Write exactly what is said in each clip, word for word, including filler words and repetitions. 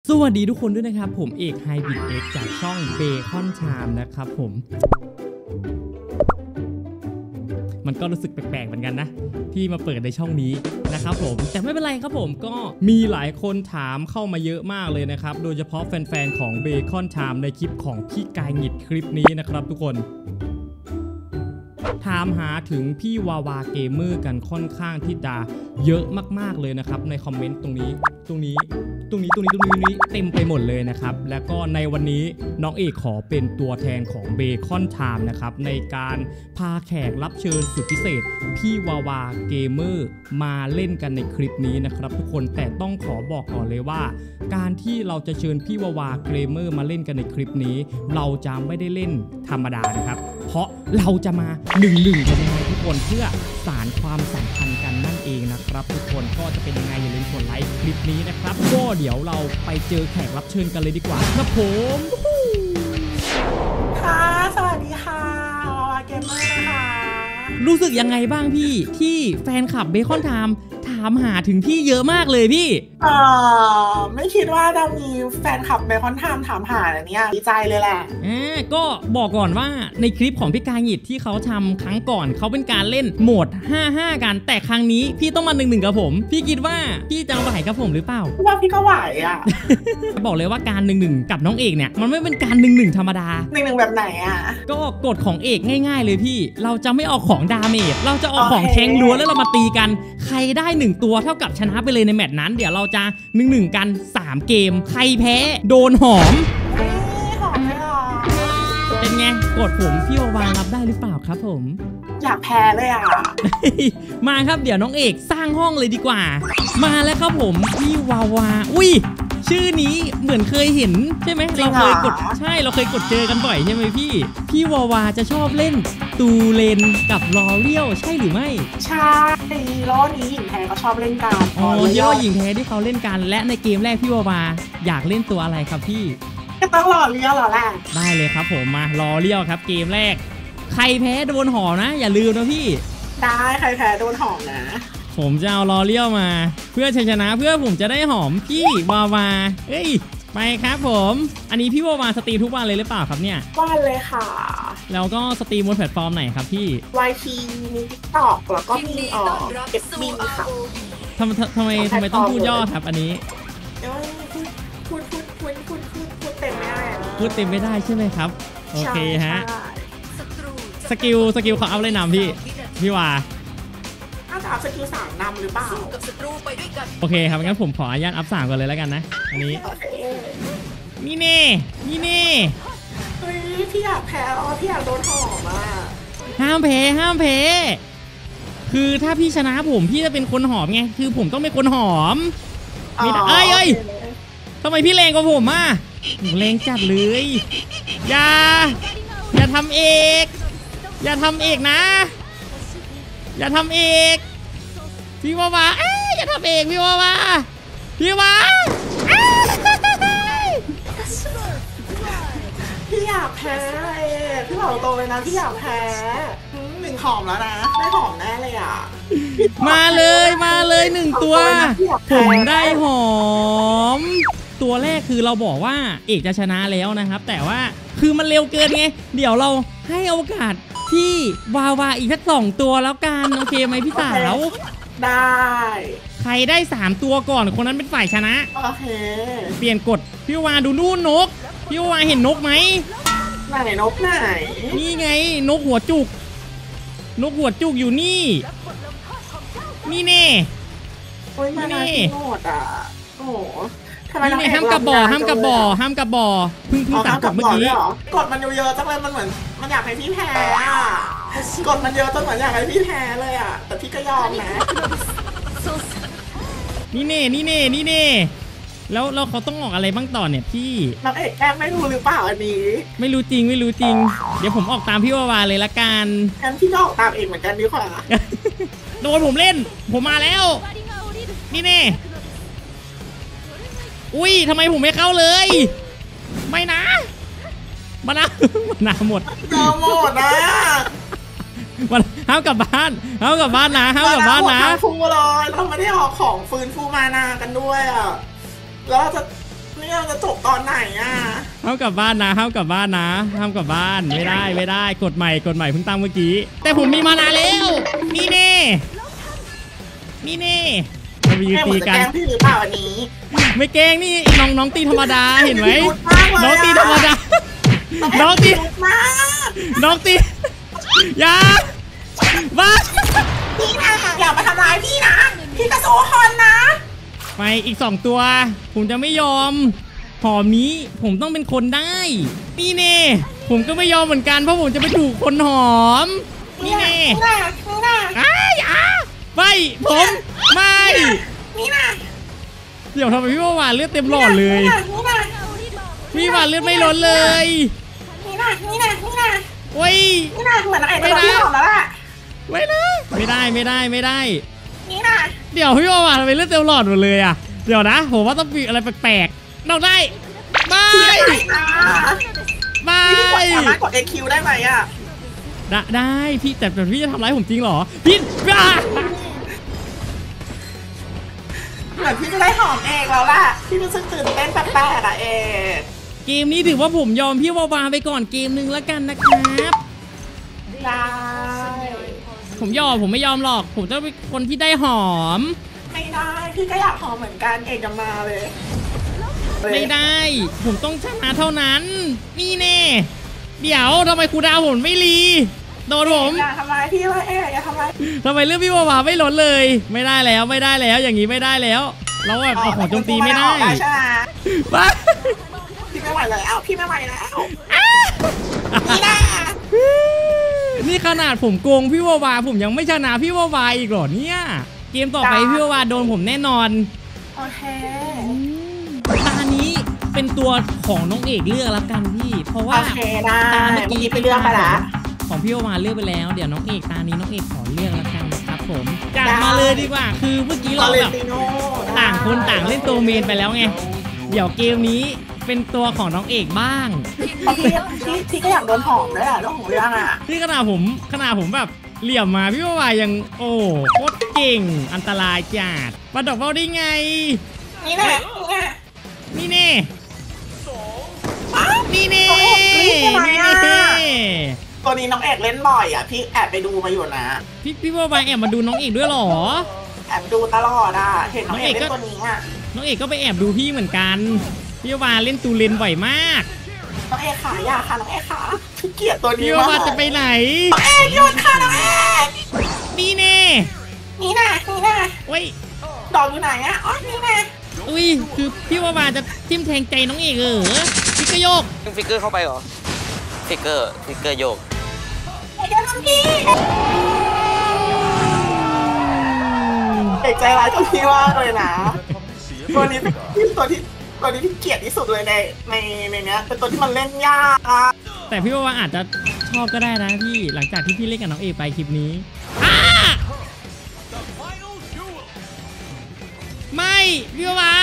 สวัสดีทุกคนด้วยนะครับผมเอกไฮบิดเอกจากช่องเบคอนชามนะครับผมมันก็รู้สึกแปลกๆเหมือนกันนะที่มาเปิดในช่องนี้นะครับผมแต่ไม่เป็นไรครับผมก็มีหลายคนถามเข้ามาเยอะมากเลยนะครับโดยเฉพาะแฟนๆของเบคอนชามในคลิปของพี่กายหงิดคลิปนี้นะครับทุกคนถามหาถึงพี่วาวาเกมเมอร์กันค่อนข้างที่จะเยอะมากๆเลยนะครับในคอมเมนต์ตรงนี้ตรงนี้ตรงนี้ตรงนี้ตรงนี้ตรงนี้เต็มไปหมดเลยนะครับแล้วก็ในวันนี้น้องเอกขอเป็นตัวแทนของเบคอนไทม์นะครับในการพาแขกรับเชิญสุดพิเศษพี่วาวาเกมเมอร์มาเล่นกันในคลิปนี้นะครับทุกคนแต่ต้องขอบอกก่อนเลยว่าการที่เราจะเชิญพี่วาวาเกมเมอร์มาเล่นกันในคลิปนี้เราจะไม่ได้เล่นธรรมดานะครับเพราะเราจะมาหนึ่งหนึ่งกันยังไงทุกคนเพื่อสานความสัมพันธ์กันนั่นเองนะครับทุกคนก็จะเป็นยังไงอย่าลืมกดไลค์คลิปนี้นะครับก็เดี๋ยวเราไปเจอแขกรับเชิญกันเลยดีกว่าครับผมค่ะสวัสดีค่ะวาวาเกมเมอร์นะคะรู้สึกยังไงบ้างพี่ที่แฟนคลับเบคอนไทม์ถามหาถึงพี่เยอะมากเลยพี่เออไม่คิดว่าจะมีแฟนคลับเบคอนไทม์ถามหาอะไรเนี่ยดีใจเลยแหละอ่าก็บอกก่อนว่าในคลิปของพี่กายหงิดที่เขาทำครั้งก่อนเขาเป็นการเล่นโหมดห้าห้ากันแต่ครั้งนี้พี่ต้องมาหนึ่งหนึ่งกับผมพี่คิดว่าพี่จะไหวกับผมหรือเปล่าว่าพี่ก็ไหวอ่ะบอกเลยว่าการหนึ่งหนึ่งกับน้องเอกเนี่ยมันไม่เป็นการหนึ่งหนึ่งธรรมดาหนึ่งหนึ่งแบบไหนอ่ะก็กฎของเอกง่ายๆเลยพี่เราจะไม่ออกของดาเมจเราจะออกของแทงล้วนแล้วเรามาตีกันใครได้หนึ่งตัวเท่ากับชนะไปเลยในแมตช์นั้นเดี๋ยวเราจะหนึ่งหนึ่งกันสามเกมใครแพ้โดนหอมหอมไม่หรอเป็นไงกดผมพี่วาวารับได้หรือเปล่าครับผมอยากแพ้เลยอ่ะมาครับเดี๋ยวน้องเอกสร้างห้องเลยดีกว่ามาแล้วครับผมพี่วาวาอุ้ยชื่อนี้เหมือนเคยเห็นใช่ไหมเราเคยกดใช่เราเคยกดเจอกันบ่อยใช่ไหมพี่พี่วาวาจะชอบเล่นตูเลนกับลอเรียลใช่หรือไม่ใช่ล้อนี้หญิงแท้ก็ชอบเล่นกันอ๋อย่อหญิงแท้ที่เขาเล่นกันและในเกมแรกพี่วาวาอยากเล่นตัวอะไรครับพี่ก็ต้องลอเรียลหรอแหละได้เลยครับผมมาลอเรียลครับเกมแรกใครแพ้โดนหอมนะอย่าลืมนะพี่ได้ใครแพ้โดนหอมนะผมจะเอาลอเรียลมาเพื่อชัยชนะเพื่อผมจะได้หอมพี่วาวาเอ้ยไปครับผมอันนี้พี่วาวาสตรีมทุกวันเลยหรือเปล่าครับเนี่ยวันเลยค่ะแล้วก็สตรีมบนแพลตฟอร์มไหนครับพี่วาย ที มี ติ๊กต็อก แล้วก็มีเอ่อ เอฟ บี ค่ะทำทำไมทำไมต้องพูดย่อครับอันนี้พูดพูดพูดพูดพูดพูดเต็มไม่ได้พูดเต็มไม่ได้ใช่ไหมครับโอเคฮะสกิลสกิลเขาเอาเลยนำพี่พี่วาน่าจะอัพสกิลสามนำหรือเปล่าโอเคครับงั้นผมขออนุญาตอัพสามก่อนเลยแล้วกันนะอันนี้นี่เน่นี่เน่เฮ้ยพี่อยากแพ้อ๋อพี่อยากโดนหอมอ่ะห้ามแพ้ห้ามแพ้คือถ้าพี่ชนะผมพี่จะเป็นคนหอมไงคือผมต้องเป็นคนหอมไม่ได้เอ้ยเอ้ยทำไมพี่แรงกว่าผมอ่ะแรงจัดเลยอย่าอย่าทำเอกอย่าทำเอกนะอย่าทำเอกพี่วาวาเอ้ยอย่าทำเอกพี่วาวาพี่วาพี่อยากแพ้พี่บอกตรงเลยนะพี่อยากแพ้หนึ่งหอมแล้วนะได้หอมแน่เลยอ่ะมาเลยมาเลยหนึ่งตัวผมได้หอมตัวแรกคือเราบอกว่าเอกจะชนะแล้วนะครับแต่ว่าคือมันเร็วเกินไงเดี๋ยวเราให้โอกาสพี่วาวาอีกสักสองตัวแล้วกันโอเคไหมพี่สาวได้ใครได้สามตัวก่อนคนนั้นเป็นฝ่ายชนะโอเคเปลี่ยนกฎพี่วาดูนู่นนกพี่วาเห็นนกไหมไหนนกไหนนี่ไงนกหัวจุกนกหัวจุกอยู่นี่นี่เน่โอ้ยมานี่หมดอ่ะโอ้โหนี่เนี่ยห้ามกระบอกห้ามกระบอกห้ามกระบอกพึ่งพึ่งสั่งกดเมื่อกี้กดมันเยอะๆจังเลยมันเหมือนมันอยากให้พี่แพ้อ่ะกดมันเยอะจนเหมือนอยากให้พี่แพ้เลยอ่ะแต่พี่ก็ยอมนะนี่เน่นี่เน่นี่เน่แล้วเราเขาต้องออกอะไรบ้างต่อเนี่ยพี่นักเอกแกล้งไม่รู้หรือเปล่าอันนี้ไม่รู้จริงไม่รู้จริงเดี๋ยวผมออกตามพี่วาวาเลยละกันงั้นพี่ก็ออกตามเอกเหมือนกันดีกว่าโดนผมเล่นผมมาแล้วนี่เน่อุ้ยทำไมผมไม่เข้าเลยไม่นะมานะมานะหมดหมดนะมันห้ามกลับบ้านห้ามกลับบ้านนะห้ามกลับบ้านนะฟูเลยเราไม่ได้ออกของฟื้นฟูมานากันด้วยอ่ะแล้วจะนี่เราจะจบตอนไหนอ่ะห้ามกลับบ้านนะห้ามกลับบ้านนะห้ามกลับบ้านไม่ได้ไม่ได้กฎใหม่กฎใหม่เพิ่งตั้งเมื่อกี้แต่ผมมีมานานแล้วนี่เน่นี่เน่เราไปยืนแม่หมตีดจะกัแกนล้งพี่หรือเปล่าวันนี้ไม่เก่งนี่น้องน้องตีธรรมดาเห็นไหมรุดมากเลยน้องตีธรรมดา น้องตีรุดมากน้องตีอย่าบ้าพี่นะอย่ามาทำร้ายพี่นะพี่กระโซฮอนนะไปอีกสองตัว ผมจะไม่ยอมหอมนี้ผมต้องเป็นคนได้นี่เน่ผมก็ไม่ยอมเหมือนกันเพราะผมจะไปถูกคนหอมนี่เน่นี่นะนี่นะอ้ายอ่ะไม่ผมไม่นี่นะเดี๋ยวทำไมพี่ว่าหวานเลือดเต็มหลอดเลยนี่นะพี่หวานเลือดไม่ล้นเลยนี่นะนี่นะนี่นะโอ้ยนี่นะเหมือนไอ้ตัวที่หอมแล้วล่ะไม่นะไม่ได้ไม่ได้ไม่ได้นี่นะเดี๋ยวพี่ว่าหวานทำไมเลือดเต็มหลอดหมดเลยอ่ะเดี๋ยวนะผมว่าต้องมีอะไรแปลกๆนอกได้ไม่พี่ได้ไหมอ่ะไม่พี่กดสามารถกด เอ คิว ได้ไหมอ่ะได้ได้พี่แต่แต่พี่จะทำร้ายผมจริงเหรอพี่บ้าเหมือนพี่จะได้หอมเองแล้วล่ะพี่รู้สึกตื่นเต้นแปลกๆอ่ะเอกเกมนี้ถือว่าผมยอมพี่วาวาไปก่อนเกมนึงแล้วกันนะครับได้ผมยอมผมไม่ยอมหรอกผมจะเป็นคนที่ได้หอมไม่ได้พี่ก็อยากหอมเหมือนกันเอกจะมาเลยไม่ได้ ผมต้องชนะเท่านั้น นี่แน่เดี๋ยวทำไมครูดาวผมไม่รีโดนผมอย่าทำร้ายพี่ว่าเอกอย่าทำร้ายทำไมเรื่องพี่วาวาไม่ลดเลย ไม่ได้แล้วไม่ได้แล้วอย่างนี้ไม่ได้แล้ว เราแบบเอาของโจมตีไม่ได้ใช่ไหมบ้าพี่ไม่ไหวแล้วพี่ไม่ไหวแล้วนี่นะนี่ขนาดผมโกงพี่วาวาผมยังไม่ชนะพี่วาวาอีกเหรอเนี่ยเกมต่อไปพี่วาวาโดนผมแน่นอนโอเคตานี้เป็นตัวของน้องเอกเลือกแล้วกันพี่เพราะว่าโอเคได้ตาเมื่อเมื่อกี้กี้ไปเลือกไปละของพี่วาวาเลือกไปแล้วเดี๋ยวน้องเอกตานี้น้องเอกขอเลือกแล้วกันนะครับผมจัดมาเลยดีกว่าคือเมื่อกี้เราแบบติโนต่างคนต่างเล่นตัวเมนไปแล้วไงเดี๋ยวเกมนี้เป็นตัวของน้องเอกบ้างพี่พี่พี่ก็อยากโดนหอมด้วยอ่ะเรื่องของเรื่องอ่ะที่ขนาดผมขนาดผมแบบเหลี่ยมมาพี่วาวายังโอ้โคตรเก่งอันตรายจัดมาดอกเบ้าได้ไงนี่แหละนี่แหละนี่เน่นี่เน่น้องเอกรี๊ดทำไมนี่อ่ะเน่ตัวนี้น้องเอกเล่นบ่อยอ่ะพี่แอบไปดูมาอยู่นะพี่พี่วาวาแอบมาดูน้องเอกด้วยเหรอแอบดูตลอดอ่ะเห็นน้องเอกน้องเอกก็เล่นตัวนี้อ่ะน้องเอกก็ไปแอบดูพี่เหมือนกันพี่วาวาเล่นตูเลนบ่อยมากน้องเอกขาอย่าค่ะน้องเอกขาพี่เกลียดตัวนี้พี่วาวาจะไปไหนน้องเอกหยุดค่ะน้องเอกนี่เน่นี่นะนี่นะเว้ยดอกอยู่ไหนอ่ะอ๋อนี่นะอุ้ยคือพี่วาวาจะทิ่มแทงใจน้องเอกเหรอพี่ก็โยกยิงฟิกเกอร์เข้าไปเหรอ ฟิกเกอร์ ฟิกเกอร์โยกเอกจะทำพี่เอกใจร้ายตัวพี่มากเลยนะตัวนี้เป็นตัวที่ตัวนี้ที่เกลียดที่สุดเลยในในในเนี้ยเป็นตัวที่มันเล่นยากอ่ะแต่พี่วาวาอาจจะชอบก็ได้นะพี่หลังจากที่พี่เล่นกับน้องเอกไปคลิปนี้อ้าไม่พี่วาวา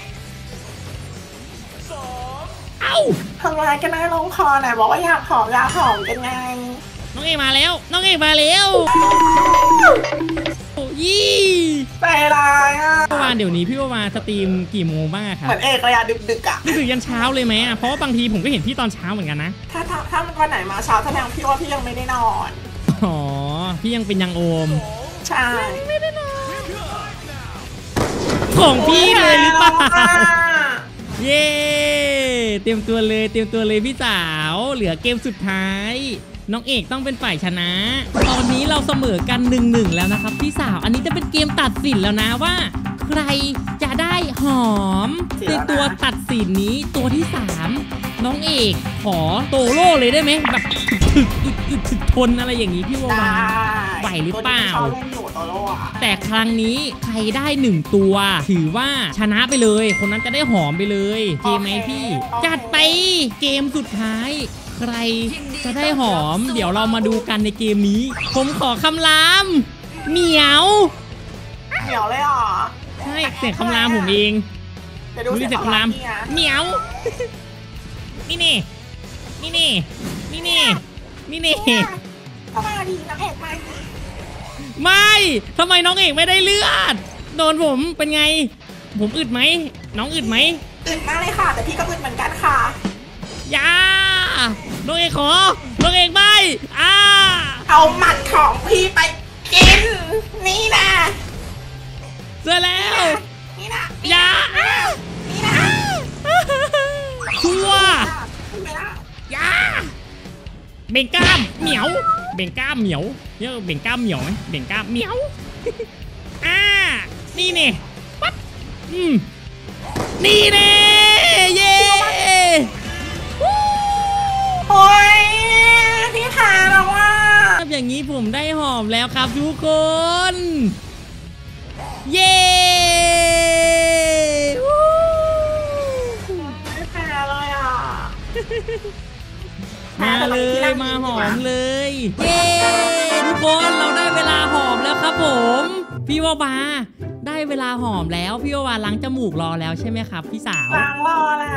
เอ้าทำไมกันนะลงคอไหนบอกว่าอยากหอมอยากหอมเป็นไงน้องเอกมาแล้ว น้องเอกมาแล้วโอ้ยี่ใจร้ายอ่ะเมื่อวานเดี๋ยวนี้พี่วาวาสตรีมกี่โมงบ้างอะครัเหบมือนเอกเลยอะดึกๆอ่ะดึกๆยันเช้าเลยไหมอะเพราะว่าบางทีผมก็เห็นพี่ตอนเช้าเหมือนกันนะถ้าถ้าถ้ามันวันไหนมาเช้าแสดงพี่ว่าพี่ยังไม่ได้นอนอ๋อพี่ยังเป็นยังโอมใช่ของพี่เลยหรือเปล่าโอ้ยเย้เตรียมตัวเลยเตรียมตัวเลยพี่สาวเหลือเกมสุดท้าย น้องเอกต้องเป็นฝ่ายชนะ ตอนนี้เราเสมอกันหนึ่งหนึ่งแล้วนะครับพี่สาวอันนี้จะเป็นเกมตัดสินแล้วนะว่า ใครจะได้หอมในตัวตัดสินนี้ตัวที่สามน้องเอกขอโตโร่เลยได้ไหมแบบถึกอึดอึดถึกทนอะไรอย่างนี้พี่วาวา ไหวหรือเปล่าตัวที่ชอบเล่นอยู่โตโร่อะแต่ครั้งนี้ใครได้หนึ่งตัว ถือว่าชนะไปเลย คนนั้นจะได้หอมไปเลยเกมไหมพี่จัดไปเกมสุดท้าย ใครจะได้หอม เดี๋ยวเรามาดูกันในเกมนี้ ผมขอคำรามเหมียวเหนียวเลยเหรอใช่เสียงคำรามผมเองเดี๋ยวดูดูเสียงเสียงของคำรามพี่นะเหมียว นี่นี่นี่นี่นี่นี่นี่นี่เข้ามาดีนะเอกมาดีไม่ทำไมน้องเอกไม่ได้เลือด โดนผมเป็นไง ผมอึดไหม น้องอึดไหมอึดมากเลยค่ะ แต่พี่ก็อึดเหมือนกันค่ะอย่าน้องเอกขอน้องเอกไม่อ่าเอาหมัดของพี่ไปกิน นี่นะเสร็จแล้วนี่นะอย่านี่นะชัวขึ้นไปแล้วอย่าเบ่งกล้ามเหมียวเบ่งกล้ามเหมียวเนี่ยเบ่งกล้ามเหมียวไหมเบ่งกล้ามเหมียวอ่านี่นี่ปั๊บอืมนี่เน่เย้วู้โอ้ยพี่แพ้แล้วว่าครับอย่างนี้ผมได้หอมแล้วครับทุกคน เย้ วู้ไม่แพ้เลยอ่ะมาเลยมาหอมเลย เย้ทุกคนเราได้เวลาหอมแล้วครับผมพี่วาวาได้เวลาหอมแล้วพี่วาวาล้างจมูกรอแล้วใช่ไหมครับพี่สาวล้างรอแล้ว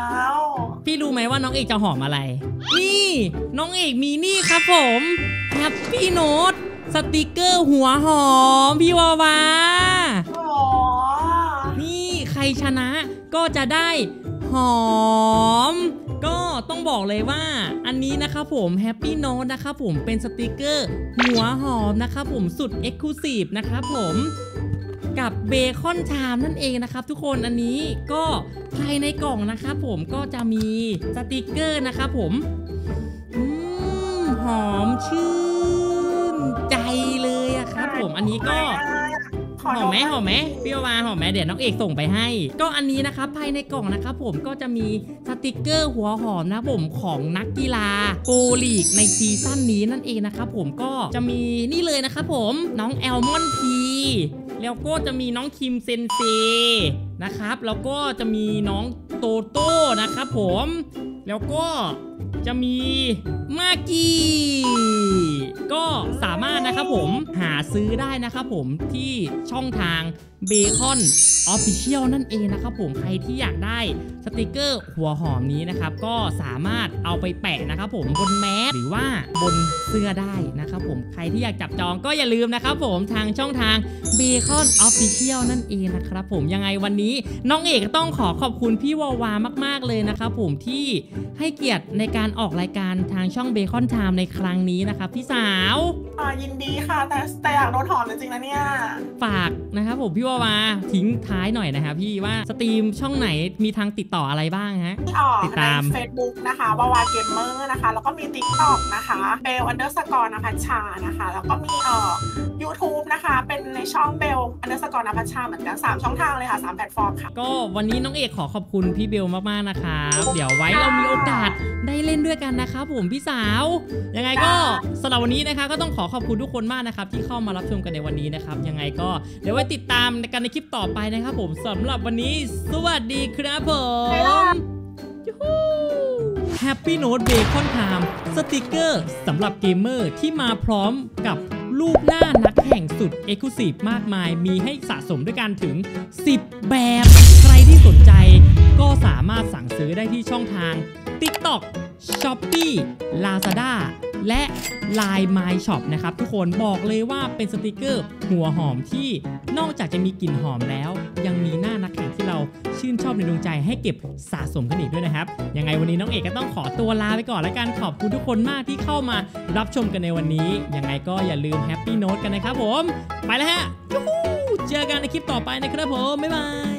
พี่รู้ไหมว่าน้องเอกจะหอมอะไร นี่น้องเอกมีนี่ครับผมแฮปปี้โน้ตสติกเกอร์หัวหอมพี่วาวาโอ้นี่ใครชนะก็จะได้หอม ก็ต้องบอกเลยว่าอันนี้นะครับผมแฮปปี้โน้ตนะครับผมเป็นสติกเกอร์หัวหอมนะครับผมสุด Exclusive นะครับผมกับเบคอนชามนั่นเองนะครับทุกคนอันนี้ก็ภายในกล่องนะครับผมก็จะมีสติกเกอร์นะครับผมอืมหอมชื่นใจเลยอะครับผมอันนี้ก็ หอมไหมหอมไหมพี่วาวาหอมไหมเดี๋ยวน้องเอกส่งไปให้ ก็อันนี้นะครับภายในกล่องนะครับผมก็จะมีสติกเกอร์หัวหอมนะผมของนักกีฬาโกลีกในซีซั่นนี้นั่นเองนะครับผมก็จะมีนี่เลยนะครับผมน้องแอลมอนพีแล้วก็จะมีน้องคิมเซนเซนะครับแล้วก็จะมีน้องโตโต้นะครับผมแล้วก็จะมีมากีก็สามารถนะครับผมหาซื้อได้นะครับผมที่ช่องทางเบคอนออฟฟิเชียลนั่นเองนะครับผมใครที่อยากได้สติกเกอร์หัวหอมนี้นะครับก็สามารถเอาไปแปะนะครับผมบนแมสหรือว่าบนเสื้อได้นะครับผมใครที่อยากจับจองก็อย่าลืมนะครับผมทางช่องทางเบคอนออฟฟิเชียลนั่นเองนะครับผมยังไงวันนี้น้องเอกต้องขอขอบคุณพี่วาวามากๆเลยนะครับผมที่ให้เกียรติในการออกรายการทางช่องเบคอนไทม์ในครั้งนี้นะครับพี่สาวอ่ายินดีค่ะแต่แต่อยากโดนหอมจริงๆนะเนี่ยฝากนะครับผมพี่วาวาทิ้งท้ายหน่อยนะครับพี่ว่าสตรีมช่องไหนมีทางติดต่ออะไรบ้างฮะที่ออกติดตามใน Facebook นะคะวาวาเกมเมอร์นะคะแล้วก็มี TikTok นะคะเบลอันเดอร์สกอร์นภัชชานะคะแล้วก็มีเอ่อ YouTube นะคะเป็นในช่องเบลอันเดอร์สกอร์นภัชชาเหมือนกันสามช่องทางเลยค่ะสามแพลตฟอร์มค่ะก็วันนี้น้องเอกขอขอบคุณพี่เบลมากๆนะครับเดี๋ยวไว้เรามีโอกาสได้เล่นด้วยกันนะครับผมพี่สาวยังไงก็สำหรับวันนี้นะคะก็ต้องขอขอบคุณทุกคนมากนะครับที่เข้ามารับชมกันในวันนี้นะครับยังไงก็เดี๋ยวไว้ติดตามในกันในคลิปต่อไปนะครับผมสำหรับวันนี้สวัสดีครับผมแฮปปี้โน้ตเบคอนไทม์สติกเกอร์สำหรับเกมเมอร์ที่มาพร้อมกับรูปหน้านักแข่งสุด Exclusive มากมายมีให้สะสมด้วยกันถึงสิบแบบใครที่สนใจก็สามารถสั่งซื้อได้ที่ช่องทาง TikTok Shopee Lazada และ ไลน์ My Shop นะครับทุกคนบอกเลยว่าเป็นสติกเกอร์หัวหอมที่นอกจากจะมีกลิ่นหอมแล้วยังมีหน้านักแข่งที่เราชื่นชอบในดวงใจให้เก็บสะสมกันอีกด้วยนะครับยังไงวันนี้น้องเอกก็ต้องขอตัวลาไปก่อนแล้วกันขอบคุณทุกคนมากที่เข้ามารับชมกันในวันนี้ยังไงก็อย่าลืมแฮปปี้โน้ตกันนะครับผมไปแล้วฮะเจอกันในคลิปต่อไปนะครับผมบ๊ายบาย